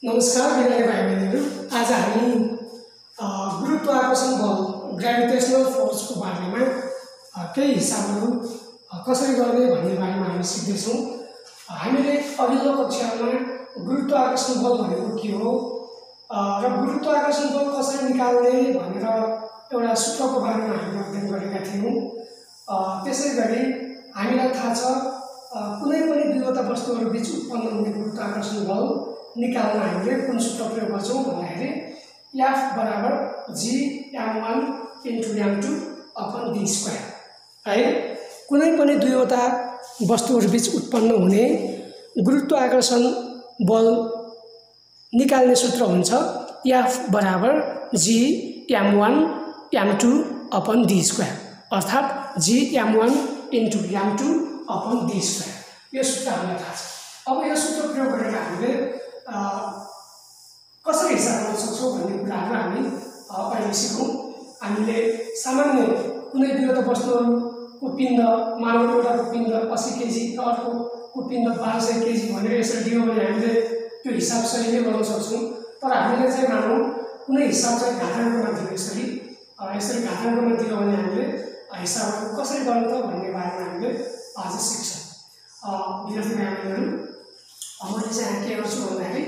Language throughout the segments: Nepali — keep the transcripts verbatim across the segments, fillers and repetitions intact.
नमस्कार विद्यार्थी भाइ बहिनीहरु, आज हामी गुरुत्वाकर्षण बल ग्रेभिटेशनल फोर्स को बारेमा केही हिसाबहरु कसरी गर्ने भन्ने बारेमा हामी सिक्दै छौं। हामीले अघिल्लो कक्षामा गुरुत्वाकर्षण बल भनेको के हो र गुरुत्वाकर्षण बल कसरी निकाल्ने भनेर एउटा सूत्रको बारेमा हामीले अध्ययन गरेका थियौं। त्यसैगरी हामीलाई थाहा छ कुनै पनि दुईवटा वस्तुहरु बीच उत्पन्न हुने गुरुत्वाकर्षण बल निकाल्न हामीले कुन सूत्र प्रयोग गर्छौं भन्दाखेरि F बराबर G m one into m two upon d square है। कुनै पनि दुईवटा वस्तुहरु बीच उत्पन्न हुने गुरुत्वाकर्षण बल निकाल्ने सूत्र हुन्छ F बराबर G m one m two upon d square अर्थात G m one into m two upon d square। यो सूत्र हामीलाई थाहा छ। अब यो सूत्र प्रयोग गरेर हामीले कसरी हिसाब गर्न सक्छौं भन्ने कुराहरु हामी अहिले सिकौं। हामीले सामान्य कुनै दुईवटा वस्तुहरुको पिण्ड मानव एउटाको पिण्ड अस्सी केजी र अर्कोको पिण्ड बाह्र सय केजी भनेर यसरी दियो भने हामीले त्यो हिसाब सही नै गर्न सक्छौं। तर हामीले चाहिँ मानौ कुनै हिसाब चाहिँ घाताङ्कमा दियो, यसरी यसरी घाताङ्कमा दियो भने हामीले हिसाबहरु कसरी गर्ने त भन्ने बारेमा हामीले आज सिक्छौं। विद्यार्थी भाइ बहिनीहरु, मैले चाहिँ के गर्छु भन्दाखेरि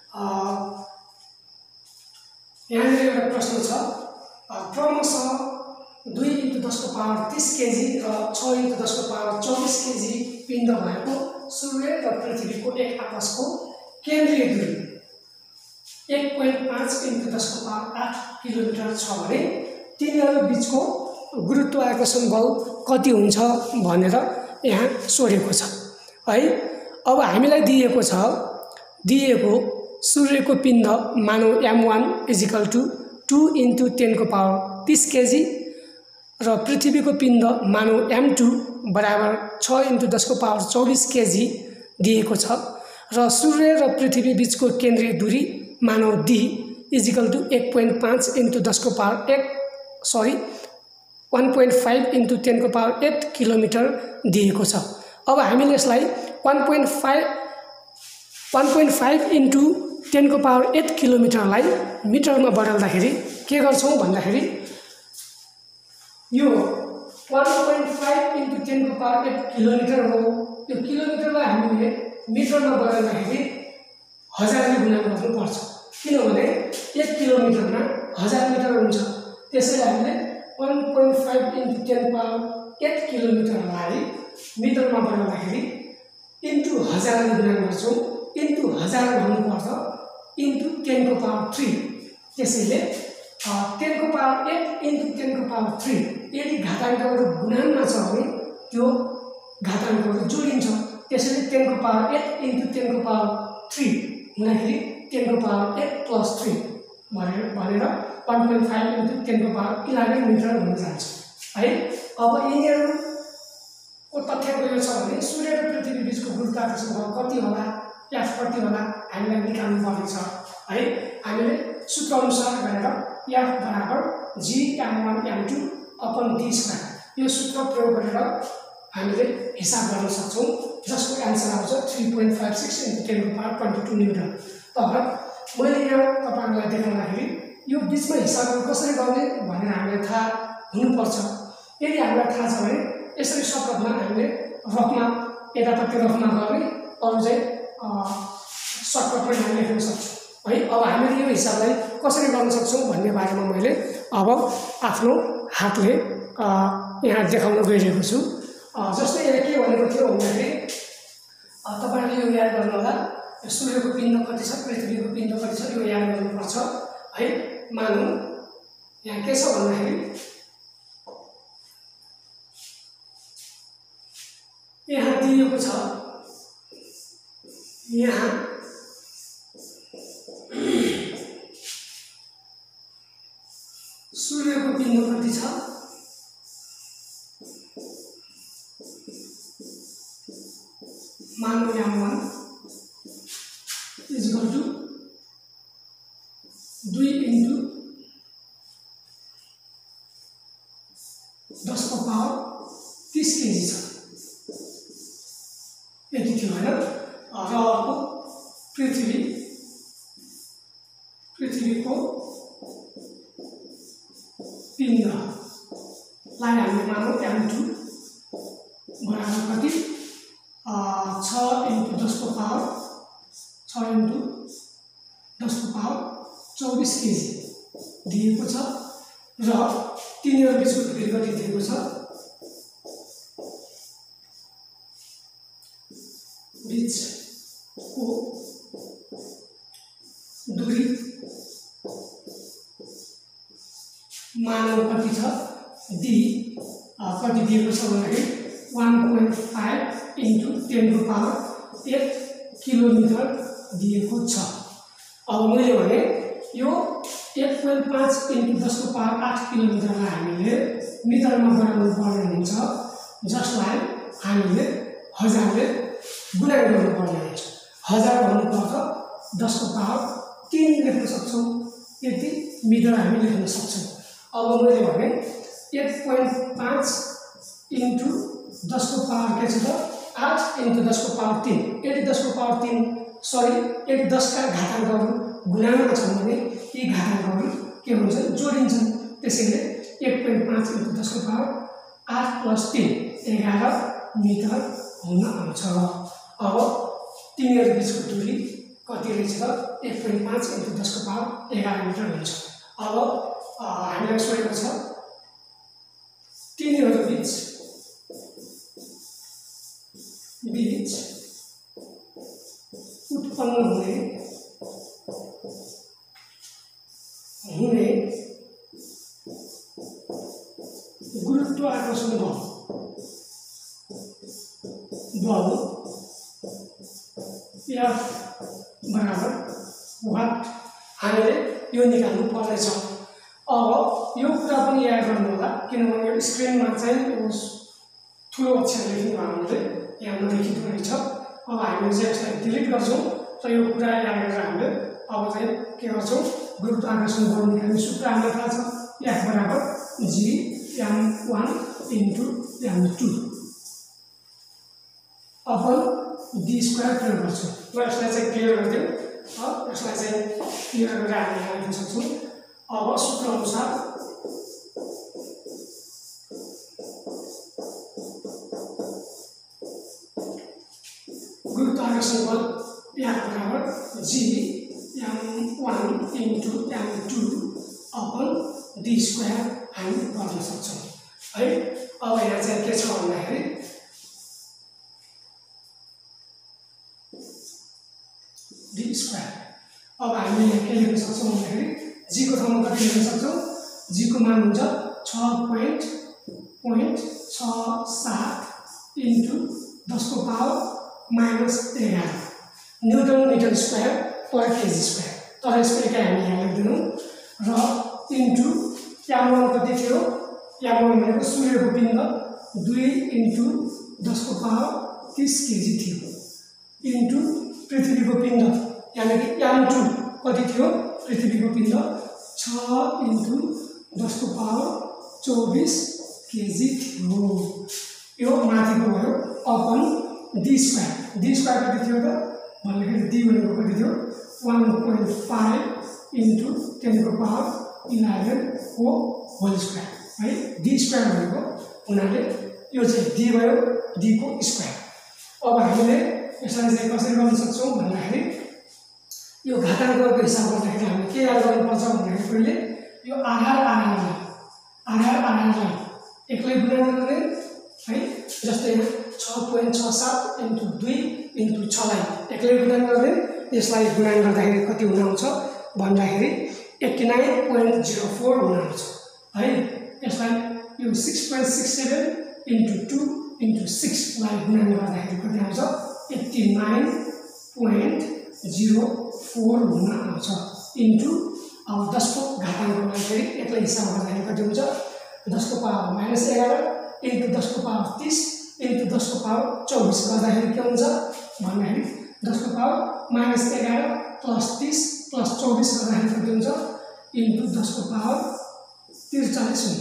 यहाँ एउटा प्रश्न छ, क्रमशः दुई इन्टु दस को पावर तीस केजी र छ इन्टु दस को पावर चौबीस केजी पिण्ड भएको सूर्य र पृथ्वीको एक आपसको केन्द्रीय दूरी एक दशमलव पाँच इन्टु दस को पावर आठ किलोमिटर छ भने तिनीहरु बीचको गुरुत्वाकर्षण बल कति हुन्छ भनेर यहाँ सोधेको छ है। अब हामीलाई दिएको छ दिएको सूर्यको पिण्ड मानौ m one is equal to two into ten को पावर तीस केजी र पृथ्वीको पिण्ड मानौ m two बराबर छ इन्टु दस को पावर चौबीस केजी दिएको छ र सूर्य र पृथ्वी बीचको केन्द्रीय दूरी मानौ d is equal to एक दशमलव पाँच इन्टु दस को पावर एक सरी एक दशमलव पाँच इन्टु दस को पावर आठ किलोमिटर दिएको छ। अब हामीले यसलाई एक दशमलव पाँच इन्टु दस को पावर आठ किलोमिटरलाई मिटरमा बदल्दाखेरि के गर्छौं भन्दाखेरि यो एक दशमलव पाँच इन्टु दस को पावर आठ किलोमिटर हो। यो किलोमिटरलाई हामीले मिटरमा बदल्दाखेरि हजारले गुणा गर्नुपर्छ, किनभने एक किलोमिटरमा हजार मिटर हुन्छ। त्यसैले हामीले एक दशमलव पाँच इन्टु दस को पावर आठ किलोमिटरलाई मिटरमा बदल्दाखेरि इन्टु हजारले गुणा गर्छौं, इन्टु हजार भन्नुपर्छ इन्टु दस को पावर तीन। त्यसैले दस को पावर आठ इन्टु दस को पावर तीन यदि घाताङ्कहरु गुणनमा छ भने त्यो घाताङ्कहरु जोडिन्छ। त्यसैले दस को पावर आठ इन्टु दस को पावर तीन हुँदाखेरि दस को पावर आठ प्लस तीन भनेर भनेर एक दशमलव पाँच इन्टु दस को पावर एघार मिटर हुन जान्छ है। अब यिनीहरुको तथ्याङ्क यो छ भने सूर्य र पृथ्वी बीचको गुरुत्वाकर्षण बल कति होला, F कति होला हामीलाई निकाल्नु पर्ने छ है। हामीले सूत्र अनुसार गरेर F बराबर G m one m two upon d square यो सूत्र प्रयोग गरेर हामीले हिसाब गर्न सक्छौं, जसको आन्सर आउँछ तीन दशमलव पाँच छ इन्टु दस को पावर बाइस न्युटन। तर मैले यहाँ तपाईहरुलाई देखाउँदाखेरि यो बीचमा हिसाबहरु कसरी गर्ने भनेर हामीलाई थाहा हुनुपर्छ। यदि हामीलाई थाहा छ भने यसरी सर्टकटमा हामीले रफमा यतापट्टि रफमा गर्ने, अरु चाहिँ सर्टकटमा हामीले लेख्न सक्छौं है। अब हामीले यो हिसाबलाई कसरी गर्न सक्छौं भन्ने बारेमा मैले अब आफ्नो हातले यहाँ देखाउन गइरहेको छु। जस्तै यहाँ के भनेको थियो भन्दाखेरि तपाईहरुले यो याद गर्नु होला, सूर्यको पिण्ड कति छ, पृथ्वीको पिण्ड कति छ यो याद गर्नुपर्छ है। मानौ यहाँ के छ भन्दाखेरि यहाँ दिएको छ, यहाँ सूर्यको पिण्ड कति छ, मानौ m one is equal to दुई इन्टु दस को पावर तीस केजी छ, यति थियो हैन। र अर्को पृथ्वी लाई हामीले मानौँ एम टू बराबर कति छ इन्टु दस को पावर छ इन्टु दस को पावर चौबीस केजी दिएको छ र तिनीहरु बीचको दूरी कति दिएको छ बीचको दूरी मानव कति छ डी कति दिएको छ भन्दाखेरि one point five into ten को पावर eight किलोमिटर दिएको छ। अब मैले भने यो एक point पाँच इन्टु दस को पावर आठ किलोमिटरलाई हामीले मिटरमा बनाउनु पर्ने हुन्छ, जसलाई हामीले हजारले गुणा गर्नुपर्ने हुन्छ। हजार भन्नुपर्छ दस को पावर तीन लेख्न सक्छौं, यति मिटर हामी लेख्न सक्छौं। अब मैले भने एक point पाँच इन्टु दस को पावर के छ त आठ इन्टु दस को पावर तीन, यदि दस को पावर तीन सरी यदि दस का घाताङ्कहरु गुणामा छन् भने यी घाताङ्कहरु के हुन्छन् जोडिन्छन्। त्यसैले एक point पाँच इन्टु दस को पावर आठ प्लस तीन एघार मिटर हुन आउँछ। अब तिनीहरु बीचको दूरी कति रहेछ त एक point पाँच इन्टु दस को पावर एघार मिटर हुन्छ। अब हामीलाई सोधेको छ तिनीहरु बीच बीच उत्पन्न हुने हुने गुरुत्वाकर्षण बल बल F बराबर वाट हामीले यो निकाल्नु पर्नेछ। अब यो कुरा पनि याद गर्नु होला, किनभने यो स्क्रिनमा चाहिँ ठुलो अक्षर लेख्नु हामीले यहाँ नलेखिएको रहेछ। अब हामीले चाहिँ यसलाई डिलिट गर्छौं र यो कुरा याद गरेर हामीले अब चाहिँ के गर्छौं गुरुत्वाकर्षण बल निकाल्ने सूत्र हामीलाई थाहा छ F बराबर G m one into m two upon d square प्रयोग गर्छौं। ल यसलाई चाहिँ क्लियर गरिदिउँ। अब यसलाई चाहिँ क्लियर गरेर हामीले लेख्न सक्छौं। अब सूत्र अनुसार गुरुत्वाकर्षण बल F बराबर G m one into m two upon d square हामी गर्न सक्छौं है। अब यहाँ चाहिँ के छ भन्दाखेरि d स्क्वायर। अब हामीले के लेख्न सक्छौं भन्दाखेरि g को ठाउँमा कति लेख्न सक्छौं, g को मान हुन्छ छ point छ सात इन्टु दस को पावर माइनस एघार न्यूटन मिटर स्क्वायर पर केजी स्क्वायर। तर यसको एकाइ हामी यहाँ लेख्दैनौं र इन्टु m one कति थियो, m one भनेको सूर्यको पिण्ड दुई इन्टु दस को पावर तीस केजी थियो इन्टु पृथ्वीको पिण्ड यानी कि m two कति थियो, पृथ्वीको पिण्ड छ इन्टु दस को पावर चौबीस केजी थियो। यो माथिको भयो अपन d स्क्वायर। d स्क्वायर कति थियो त भन्दाखेरि d भनेको कति थियो one point five into ten को पावर eleven को होल स्क्वायर है। d स्क्वायर भनेको हुनाले यो चाहिँ d भयो, d को स्क्वायर। अब हामीले यसलाई चाहिँ कसरी गर्न सक्छौं भन्दाखेरि यो घाताङ्कको हिसाब गर्दाखेरि हामीले के याद गर्नुपर्छ भन्दाखेरि पहिले यो आधार आधारलाई आधार आधारलाई एक्लै गुणा गर्ने है। जस्तै छ point छ सात इन्टु दुई इन्टु छ लाई एक्लै गुणा गर्ने, यसलाई गुणा गर्दाखेरि कति हुन आउँछ भन्दाखेरि eighty-nine point zero four हुन आउँछ है। यसलाई यो six point six seven into two into six लाई गुणा गर्दाखेरि कति आउँछ eighty-nine point zero four हुन आउँछ इन्टु अब दस को घाताङ्कलाई फेरि एक्लै हिसाब गर्दाखेरि कति हुन्छ दस को पावर माइनस एघार इन्टु दस को पावर तीस इन्टु दस को पावर चौबीस गर्दाखेरि के हुन्छ भन्दाखेरि दस को पावर माइनस एघार प्लस तीस प्लस चौबीस गर्दाखेरि कति हुन्छ इन्टु दस को पावर त्रिचालीस हुन्छ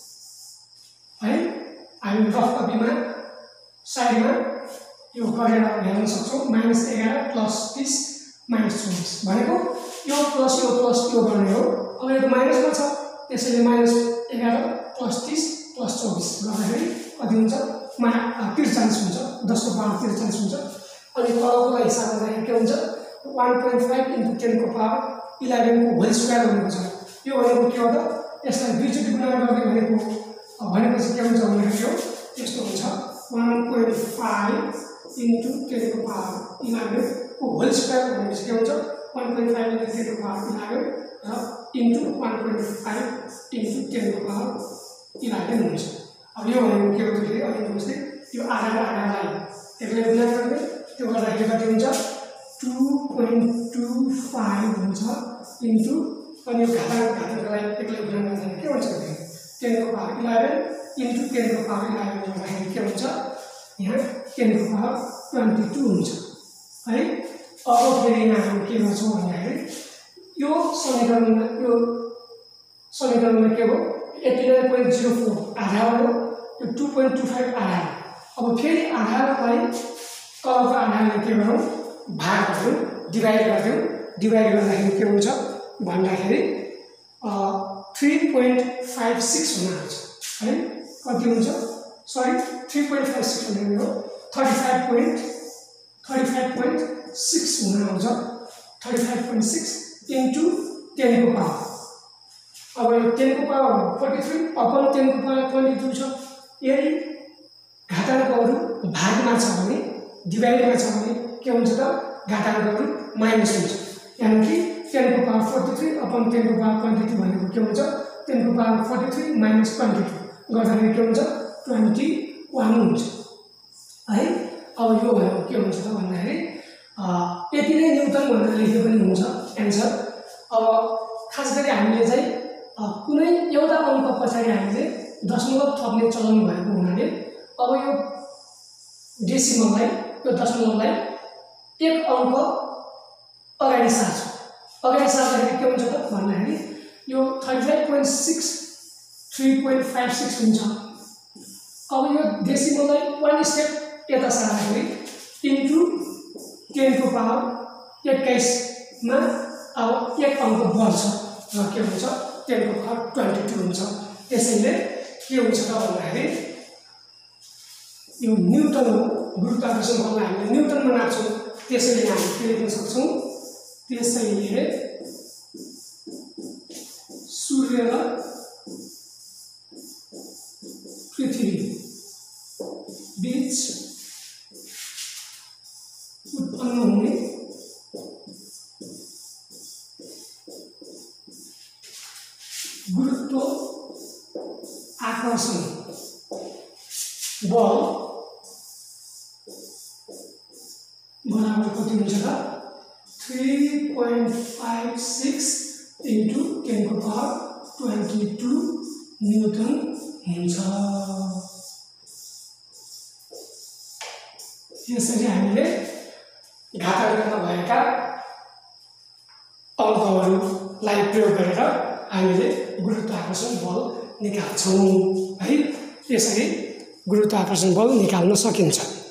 है। हामी रफ कपीमा साइडमा यो गरेर हेर्न सक्छौं माइनस एघार प्लस तीस माइनस चौबीस भनेको यो प्लस यो प्लस यो गर्ने हो। अब यो माइनसमा छ त्यसैले माइनस एघार प्लस तीस प्लस चौबीस गर्दाखेरि कति हुन्छ मा त्रिचालिस हुन्छ दस को पावर त्रिचालिस हुन्छ अनि तलकोलाई हिसाब गर्दाखेरि के हुन्छ one point five into ten को पावर eleven को होल स्क्वायर भनेको छ यो भनेको के हो त यसलाई दुईचोटि गुणा गर्ने भनेको भनेपछि के हुन्छ भन्दाखेरि यो यस्तो हुन्छ one point five into ten को पावर eleven को होल स्क्वायर भनेपछि के हुन्छ one point five into ten को पावर eleven र into one point five into ten को पावर eleven हुन्छ अब यो भनेको के हो त फेरि अहिले बुझ्दै यो आधा र आधालाई एकले गुणा गर्ने त्यो गर्दाखेरि कति हुन्छ two point two five हुन्छ into अनि यो घातांक घातांकलाई एकले गुणा गर्दाखेरि के हुन्छ भने ten को पावर eleven into ten को पावर eleven गर्दाखेरि के हुन्छ यहाँ ten को पावर twenty-two हुन्छ है अब फेरि यहाँ हामी के गर्छौं भन्दाखेरि यो समीकरणमा यो समीकरणमा के हो eighty-nine point zero four आधा हो यो two point two five आधा अब फेरि आधालाई तलको आधालाई के गरौँ भाग गर्छौं डिवाइड गर्छौं डिवाइड गर्दाखेरि के हुन्छ भन्दाखेरि three point five six हुन आउँछ है कति हुन्छ sorry three point five six भनेको हो thirty-five point six हुन आउँछ thirty-five point six into ten को पावर अब यो ten को पावर forty-three अपन ten को पावर twenty-two छ यदि घातांकहरु भागमा छ भने डिवाइडमा छ भने के हुन्छ त घातांकहरु माइनस हुन्छ यानी कि ten को पावर forty-three अपन ten को पावर twenty-two भनेको के हुन्छ ten को पावर forty-three minus twenty-two गर्दाखेरि के हुन्छ twenty-one हुन्छ है अब यो भनेको के हुन्छ त भन्दाखेरि यति नै न्यूटन भनेर लेखे पनि हुन्छ आन्सर अब खास गरी हामीले चाहिँ कुनै एउटा अंक पछाडी हामीले दशमलव थप्ने चलन भएको हुनाले अब यो डेसिमललाई यो दशमलवलाई एक अंक अगाडि सार्छ अगाडि सार्दाखेरि के हुन्छ त भन्दाखेरि यो thirty-five point six three point five six हुन्छ अब यो डेसिमललाई one स्टेप यता सार्दाखेरि इन्टु ten को पावर twenty-one मा अब एक अंक बढ्छ र के हुन्छ ten को पावर twenty-two हुन्छ त्यसैले के हुन्छ त भन्दाखेरि यो न्यूटन हो गुरुत्वाकर्षण बललाई हामीले न्यूटनमा नाप्छौं त्यसैले हामी के लेख्न सक्छौं त्यसैले सूर्य र पृथ्वी बीच उत्पन्न हुने गुरुत्व आकर्षण बल बराबर कति हुन्छ त three point five six into ten को पावर twenty-two न्यूटन हुन्छ यसरी हामीले घातांकमा भएका अंकहरुलाई प्रयोग गरेर हामीले गुरुत्वाकर्षण बल निकाल्छौं है यसरी गुरुत्वाकर्षण बल निकाल्न सकिन्छ।